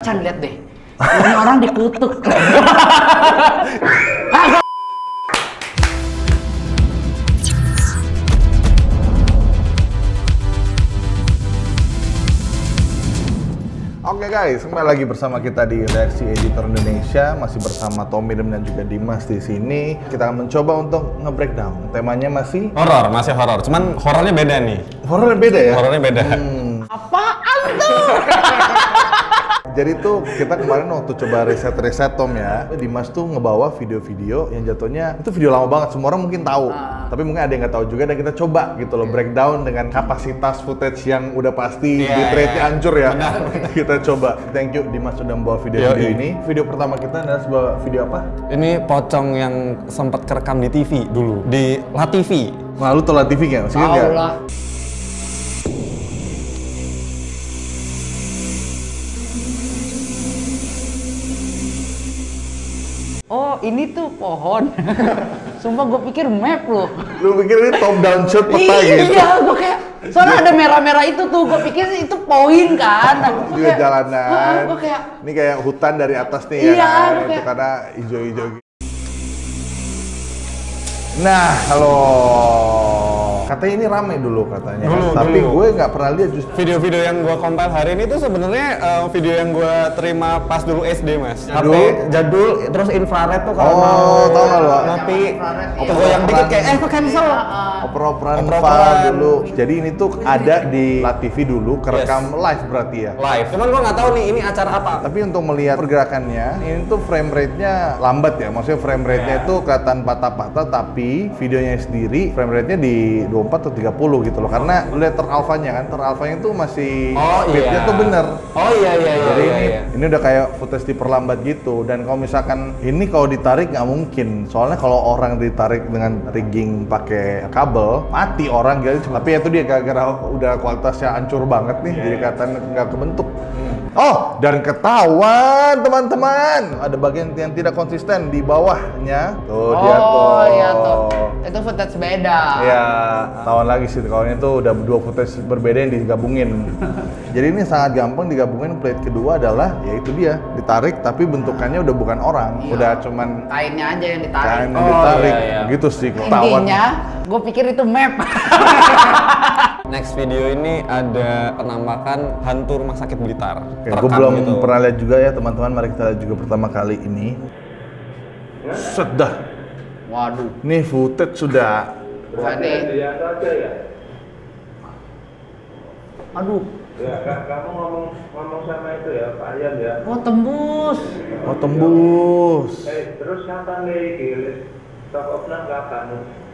Chan, lihat deh. Ini orang dikutuk. Oke guys, kembali lagi bersama kita di Reaksi Editor Indonesia, masih bersama Tommy dan juga Dimas di sini. Kita akan mencoba untuk nge-breakdown. Temanya masih horor, masih horor. Cuman horornya beda nih. Horornya beda ya? Horornya beda. Apaan tuh? Jadi tuh kita kemarin waktu coba riset Tom ya, Dimas tuh ngebawa video-video yang jatuhnya itu video lama banget, semua orang mungkin tahu. Tapi mungkin ada yang nggak tahu juga dan kita coba gitu loh breakdown dengan kapasitas footage yang udah pasti bitrate-nya hancur ya. Kita coba. Thank you Dimas sudah membawa video-video ini. Video pertama kita adalah sebuah video apa? Ini pocong yang sempat kerekam di TV dulu, di La TV. Lalu tuh La TV nggak? Masih ingat nggak? Tahu lah. Oh, ini tuh pohon. Sumpah gue pikir map loh. Lu pikir ini top down shot peta gitu? Iya, gue kayak soalnya ada merah-merah itu tuh, gue pikir itu poin kan. Juga jalanan. Gue kayak Ini kayak hutan dari atas nih ya Iya, kan? gua Itu kayak- karena hijau-hijau gitu. Nah, halo. Katanya ini rame dulu katanya. Dulu, Tapi dulu. gue nggak pernah lihat justru. Video-video yang gua compile hari ini tuh sebenarnya video yang gua terima pas dulu SD, Mas. Jadul? HP jadul, terus infrared tuh kalau mau Oh, tau nggak lo? ngopi, Iya. goyang dikit kayak kok cancel. Oper-operan Oper-operan. file dulu. Jadi ini tuh ada di La TV dulu, kerekam live berarti ya. Live. Cuman gua nggak tahu nih ini acara apa. Tapi untuk melihat pergerakannya, ini tuh frame rate-nya lambat ya. Maksudnya frame rate-nya itu kelihatan patah-patah, tapi videonya sendiri frame rate-nya di 24 atau 30 gitu loh. Karena lu lihat teralfanya kan, teralfanya tuh masih speed-nya tuh bener. Oh iya. Jadi ini udah kayak footage diperlambat gitu. Dan kalau misalkan ini kalau ditarik nggak mungkin. Soalnya kalau orang ditarik dengan rigging pakai kabel, mati orang gitu. Tapi ya itu dia gara-gara udah kualitasnya hancur banget nih, jadi kelihatan nggak kebentuk. Oh, dan ketahuan teman-teman, ada bagian yang tidak konsisten di bawahnya. Tuh dia tuh. oh iya tuh. Itu footage beda. Ya, tahun lagi sih kalau ini tuh udah dua footage berbeda yang digabungin. Jadi ini sangat gampang digabungin. Plate kedua adalah yaitu dia ditarik tapi bentukannya udah bukan orang, Iya. udah cuman Kainnya aja yang ditarik. kain yang ditarik. iya. Gitu sih ketahuan. Intinya, gue pikir itu map. Next video ini ada penampakan hantu rumah sakit Blitar. Oke, gue belum pernah lihat juga ya teman-teman. Mari kita lihat juga pertama kali ini. Sudah. Waduh. Nih footage sudah. Ini. Aduh. Ya, kamu ngomong sama itu ya, Pak Aryan ya. Oh, tembus. Oh tembus. Terus kapan nih rilis? Top of None kapan?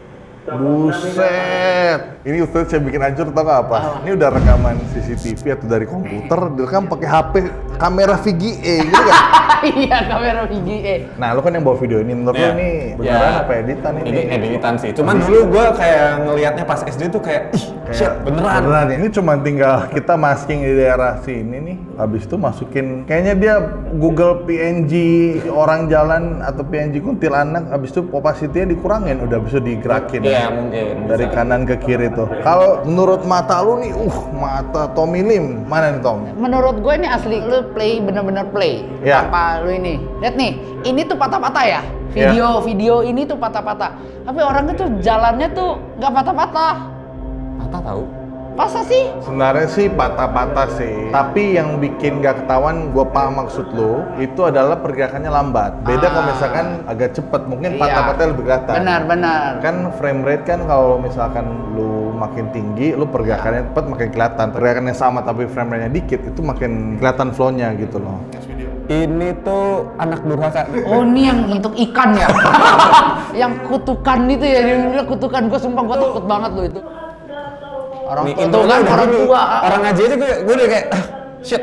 Buset. Ini footage saya bikin hancur tau gak apa? Ini udah rekaman CCTV atau dari komputer, direkam pakai HP kamera VGA gitu kan? Iya, kamera VGA. Nah, lu kan yang bawa video ini, menurut lu Iya. ini beneran apa editan ini? Ini editan sih. Cuman dulu gua kayak ngelihatnya pas SD tuh kayak ih, shit, beneran. Beneran ya? Ini cuma tinggal kita masking di daerah sini nih. Habis itu masukin, kayaknya dia Google PNG orang jalan atau PNG kuntilanak. Habis itu opacity-nya dikurangin, udah bisa digerakin. Iya, mungkin. Dari kanan ke kiri tuh. Kalau menurut mata lu nih, mata Tommy Lim, mana nih Tom? Menurut gue ini asli, lu play bener-bener play. Ya. Tanpa lu ini. Lihat nih, ini tuh patah-patah ya. Video ini tuh patah-patah. Tapi orangnya tuh jalannya tuh nggak patah-patah. Patah tahu. Masa sih? Sebenarnya sih patah-patah sih. Tapi yang bikin gak ketahuan, gua paham maksud lu, itu adalah pergerakannya lambat. Beda kalau misalkan agak cepet, mungkin Iya. patah-patahnya lebih kelihatan. Benar. Kan frame rate kan kalau misalkan lu makin tinggi, lu pergerakannya cepet makin kelihatan. Pergerakannya sama tapi frame rate-nya dikit, itu makin kelihatan flow-nya gitu loh. Ini tuh anak durhaka. Oh, ini yang bentuk ikan ya? Yang kutukan itu ya, dia bilang kutukan. Gue sumpah gue takut banget loh itu. Orang Nih, tua itu intronya kan udah orang gini. tua. Orang ngaji aja gue udah kayak shit.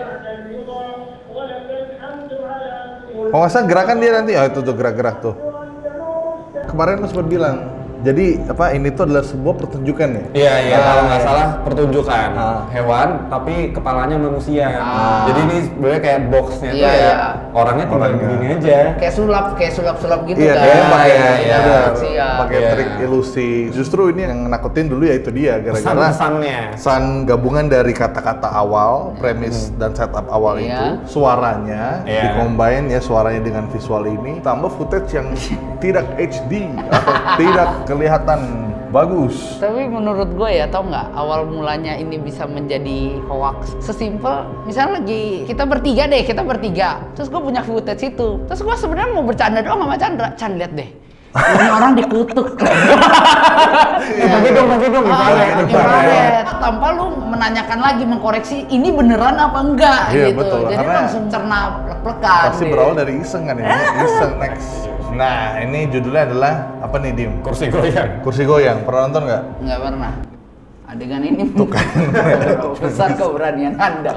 Kalau nggak salah gerakan dia nanti, itu tuh gerak-gerak tuh. Kemarin lu sempat bilang, Jadi apa ini tuh adalah sebuah pertunjukan ya? Iya, iya, kalau nggak salah pertunjukan hewan, tapi kepalanya manusia. Jadi ini sebenarnya kayak boxnya tuh Iya, ya iya. orangnya tinggal begini aja. Kayak sulap gitu Iya, kan. kayaknya pakai iya, siap. pakai Iya. trik ilusi. Justru ini yang nakutin dulu ya itu dia gara-gara Pesan-pesannya. pesan gabungan dari kata-kata awal, premis dan setup awal Iya. itu, suaranya Iya. dicombine ya suaranya dengan visual ini, tambah footage yang tidak HD atau tidak kelihatan bagus. Tapi menurut gue ya, tau nggak awal mulanya ini bisa menjadi hoax sesimpel misalnya kita bertiga terus gue punya footage itu, terus gue sebenarnya mau bercanda doang sama Chandra. Chan, lihat deh ini orang dikutuk. Tapi dong, Infrared. Tanpa lu menanyakan lagi, mengkoreksi ini beneran apa enggak Iya, gitu. betul. Jadi Karena langsung cerna plek-plekan. Pasti berawal dari iseng kan ini, iseng next. Nah ini judulnya adalah apa nih Dim? kursi goyang. Kursi goyang, pernah nonton nggak? Nggak pernah. Adegan ini besar keberanian Anda.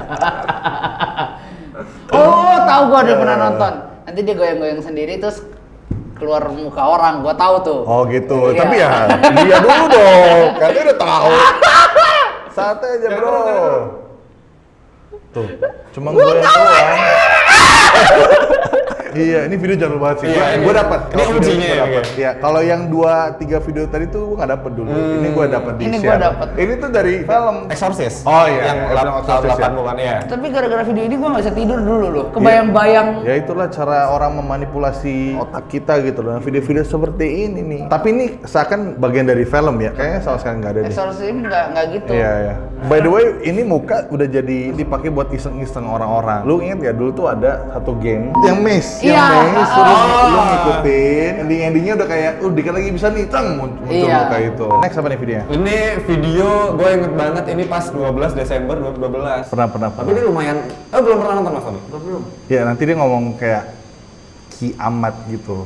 Oh, tahu gua udah pernah nonton. Nanti dia goyang-goyang sendiri terus keluar muka orang, gua tahu tuh. Oh gitu, Iya. tapi ya dia dulu dong, kalian udah tahu. Santai aja bro. Tuh, cuma gue yang doang. Iya, ini video jadul banget sih. Iya, Gue ini- dapat. ini ujinya ya, dapat. Ya, kalau yang 2-3 video tadi tuh gue nggak dapet dulu. Ini gue dapet di Ini share. gua dapet. Ini tuh dari film. Exorcist. Oh iya, yang film tahun Exorcist ya. 80-an ya. Tapi gara-gara video ini gua nggak bisa tidur dulu loh. Kebayang-bayang. Ya itulah cara orang memanipulasi otak kita gitu loh. Video-video seperti ini nih. Tapi ini seakan bagian dari film ya. Kayaknya sama sekali nggak ada nih. Exorcist ini nggak gitu. Iya, iya. By the way, ini muka udah jadi dipakai buat iseng-iseng orang-orang. Lu inget ya dulu tuh ada satu game yang maze, Iya. lu ngikutin, ending-endingnya udah kayak, dikit lagi bisa nih, muncul Iya. muka itu. Next apa nih videonya? Ini video gue inget banget, ini pas 12 Desember 2012. Pernah. Tapi ini lumayan, belum pernah nonton Mas Tommy? Belum. Ya nanti dia ngomong kayak kiamat gitu.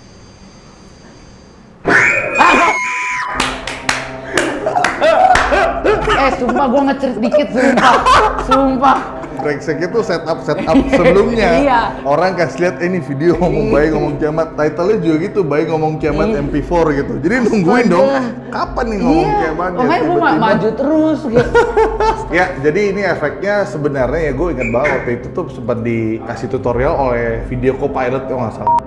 Sumpah gua ngecerit dikit, sumpah. Brengsek itu setup sebelumnya. Iya. Orang kasih lihat ini video ngomong bayi ngomong kiamat. Title-nya juga gitu, bayi ngomong kiamat MP4 gitu. Jadi nungguin dong, kapan nih ngomong kiamat? Makanya gua Tiba-tiba. maju terus gitu. Ya, jadi ini efeknya sebenarnya ya gue ingat banget waktu itu tuh sempat dikasih tutorial oleh Video Copilot kalau nggak salah.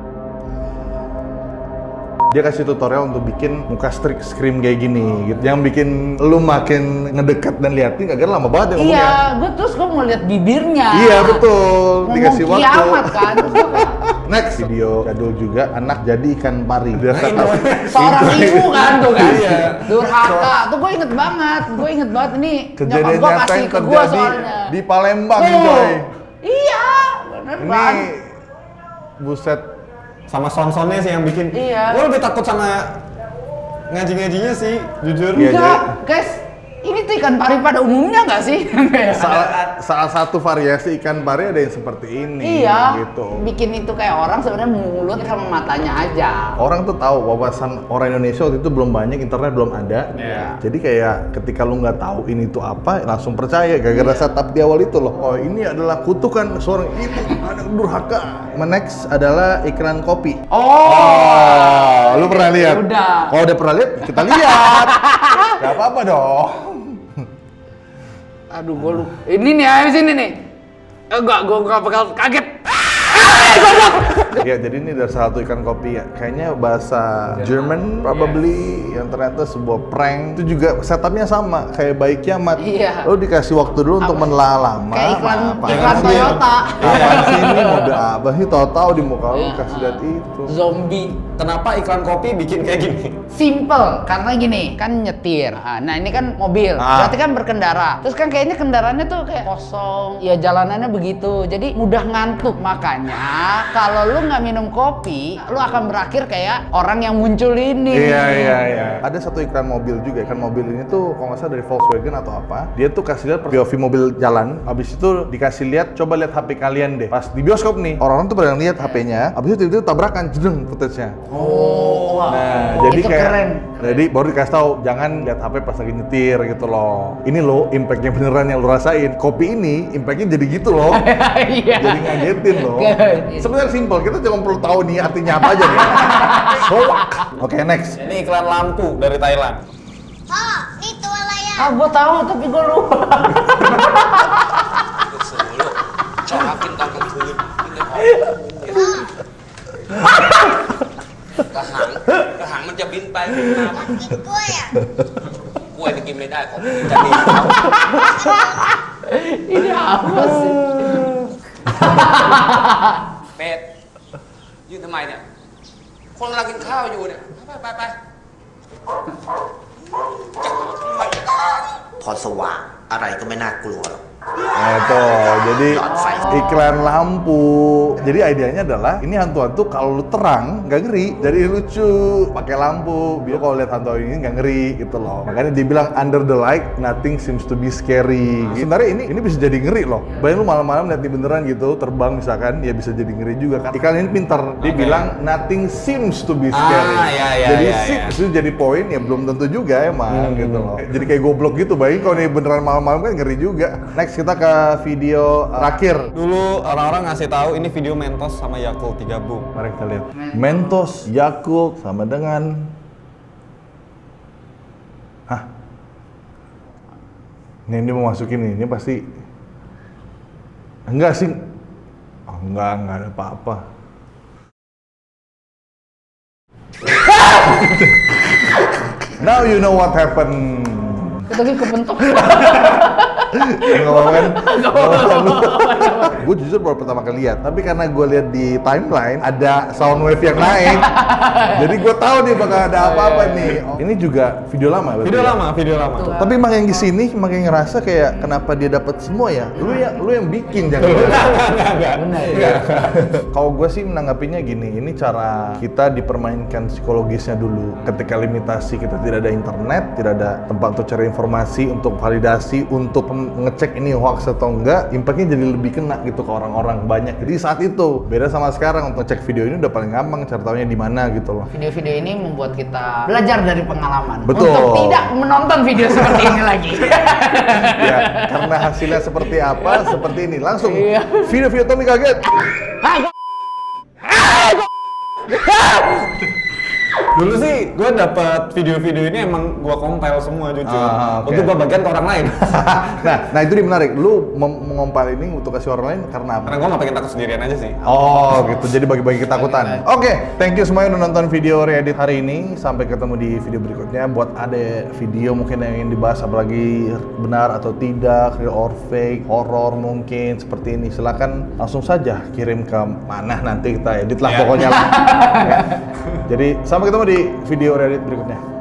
Dia kasih tutorial untuk bikin muka scream kayak gini gitu. Yang bikin lu makin ngedekat dan liatin agak lama banget ya ngomongnya. Iya, gua mau lihat bibirnya. Iya betul, Ngomong dikasih waktu. kiamat kan. Terus gua kayak, Next video jadul juga, anak jadi ikan pari. Dia seorang ibu kan tuh kan. Iya. Durhaka. Tuh gue inget banget ini kejadian nyokap gua nyata kasih yang ke gua terjadi soalnya. di Palembang, Tuh. coy. Iya, bener Ini kan. buset. Sama son-sonnya sih yang bikin. Iya. Gue lebih takut sama ngaji-ngajinya sih, jujur. Iya, Enggak, guys. Ini tuh ikan pari pada umumnya nggak sih? Salah satu variasi ikan pari ada yang seperti ini. Iya, Gitu. bikin itu kayak orang sebenarnya mulut sama matanya aja. Orang tuh tahu wawasan orang Indonesia waktu itu belum banyak, internet belum ada. Iya. Jadi kayak ketika lu nggak tahu ini tuh apa, langsung percaya gara-gara setup di awal itu loh. Oh ini adalah kutukan seorang ibu anak durhaka. Next adalah iklan kopi. Oh, lu pernah lihat? Udah. Oh udah pernah lihat? Kita lihat. Gak apa-apa dong. Aduh, gue lupa. Ini nih, habis ini nih. Enggak, gue nggak bakal kaget. Ya jadi ini dari salah satu ikan kopi ya. Kayaknya bahasa German probably yang ternyata sebuah prank. Itu juga setupnya sama kayak bayi kiamat. Iya. Lo dikasih waktu dulu untuk menelaah lama. Kayak iklan apa Toyota. Apaan sih ini mobil apa sih? Tahu-tahu di muka lo kasih lihat itu. Zombie. Kenapa iklan kopi bikin kayak gini? Simple, karena gini, kan nyetir. Nah, ini kan mobil, berarti kan berkendara. Terus kan kayaknya kendaraannya tuh kayak kosong, ya jalanannya begitu. Jadi mudah ngantuk. Makanya kalau lu nggak minum kopi, lu akan berakhir kayak orang yang muncul ini. Iya. Ada satu iklan mobil juga. Iklan mobil ini tuh kalau nggak salah dari Volkswagen atau apa. Dia tuh kasih lihat POV mobil jalan. Habis itu dikasih lihat, coba lihat HP kalian deh. Pas di bioskop nih. Orang-orang tuh pada lihat HP-nya, abis itu tiba-tiba tabrakan, jedeng footage-nya. Oh, wah. Nah, jadi itu kayak keren. Jadi baru dikasih tahu jangan lihat HP pas lagi nyetir gitu loh. Ini loh impact-nya beneran yang lu rasain. Kopi ini impact-nya jadi gitu loh. Iya. Jadi ngagetin loh. Iya. Sebenarnya simpel, kita cuma perlu tahu nih artinya apa aja nih. Oke, next. Ini iklan lampu dari Thailand. Oh, itu layar. Ah, gua tahu tapi gua lupa. Solo, coakin tangan dulu. Kehangมันจะบินไปบินมา Giết gue ya? กล้วยนี่กินไม่ได้ของจะดีเขา Ini apa sih? เป็ดยืนทำไมเนี่ย คนกำลังกินข้าวอยู่เนี่ย ไปพรสว่างอะไรก็ไม่น่ากลัวหรอก Nah tuh, jadi iklan lampu. Jadi idenya adalah ini hantu-hantu kalau lu terang nggak ngeri, jadi lucu pakai lampu. Biar kalau lihat hantu ini nggak ngeri gitu loh. Makanya dibilang under the light nothing seems to be scary. Sebenarnya ini bisa jadi ngeri loh. Bayangin lu malam-malam lihat ini beneran gitu terbang misalkan, ya bisa jadi ngeri juga kan. Iklan ini pintar. Dia bilang nothing seems to be scary. Jadi seems itu jadi poin ya belum tentu juga emang gitu loh. Jadi kayak goblok gitu. Bayangin kalau ini beneran malam-malam kan ngeri juga. Next kita ke video terakhir. Dulu orang-orang ngasih tahu ini video Mentos sama Yakult digabung. Mari kita lihat. Mentos, Yakult sama dengan Ini mau masukin nih. Ini pasti enggak sih. Oh, enggak ada apa-apa. Now you know what happened. Kita lagi kepentok. Gue jujur baru pertama kali lihat, tapi karena gue lihat di timeline ada sound wave yang naik, jadi gue tahu nih bakal ada apa-apa nih. Ini juga video lama berarti. Video lama. Tapi makin kesini makin ngerasa kayak kenapa dia dapat semua ya? Lu yang bikin jangan. Enggak. Kalau gue sih menanggapinya gini, ini cara kita dipermainkan psikologisnya dulu. Ketika limitasi kita tidak ada internet, tidak ada tempat untuk cari informasi, untuk validasi, untuk ngecek ini hoax atau enggak, impactnya jadi lebih kena gitu ke orang-orang banyak. Jadi saat itu beda sama sekarang, untuk cek video ini udah paling gampang, cari taunya di mana gitu loh. Video-video ini membuat kita belajar dari pengalaman. Betul. Untuk tidak menonton video seperti ini lagi. Ya, karena hasilnya seperti apa, seperti ini. Langsung Iya. video-video Tommy kaget. Dulu sih gue dapet video-video ini emang gue compile semua jujur. Oke. Untuk gue bagian ke orang lain. nah itu dia menarik. Lu mengompal ini untuk kasih orang lain karena apa? Karena gue gak pengen takut sendirian aja sih. Oh gitu, jadi bagi-bagi ketakutan. Oke, thank you semuanya udah nonton video Reddit hari ini. Sampai ketemu di video berikutnya. Buat ada video mungkin yang ingin dibahas apalagi benar atau tidak, real or fake, horror mungkin seperti ini, silakan langsung saja kirim ke mana, nanti kita edit lah pokoknya lah. Ya. Jadi sampai ketemu di video Reddit berikutnya.